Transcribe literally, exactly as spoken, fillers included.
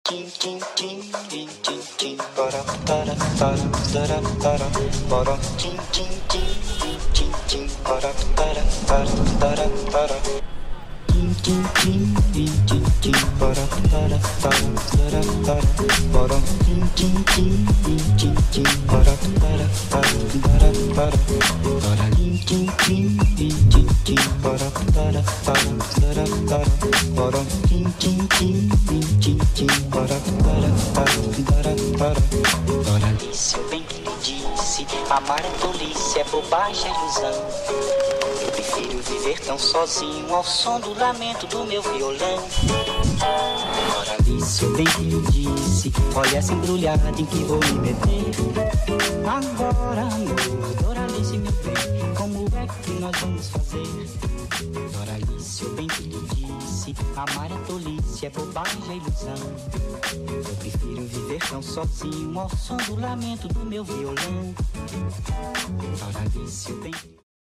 Tim tim tim tim tim tim para para para para para para tim tim tim tim tim para para para para para tim tim tim tim tim para para para para para para tim tim tim tim tim para para para para para tim tim tim tim tim para para para para para tim tim tim tim tim para para para para para disse eu bem que lhe disse, amar é tolice, é bobagem, é ilusão. Eu prefiro viver tão sozinho ao som do lamento do meu violão. Doralice, eu bem que lhe disse, olha essa embrulhada em que vou me meter. Agora, amor, Doralice, meu bem, como é que nós vamos fazer? Doralice, eu bem que lhe disse, amar é tolice, é bobagem, é ilusão. Eu prefiro viver tão sozinho ao som do lamento do meu violão. Doralice, eu bem